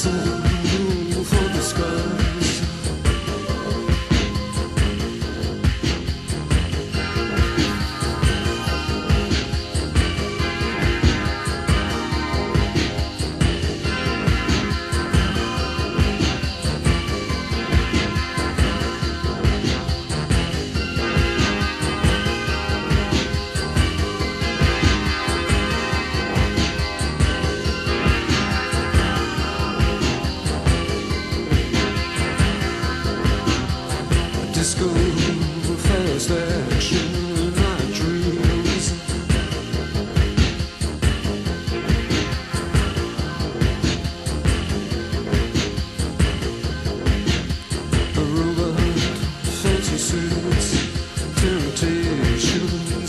soul for the skies. Disco fast action night dreams. A robot, fancy suits, temptations.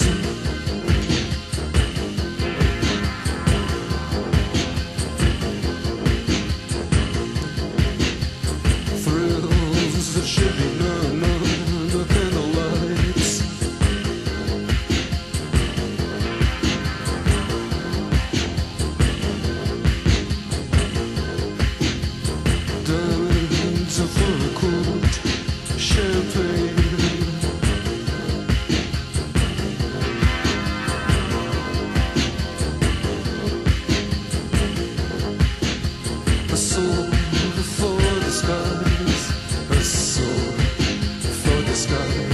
Thrills that should be none. Diamonds for a quote, champagne. A soul for the skies, a soul for the skies.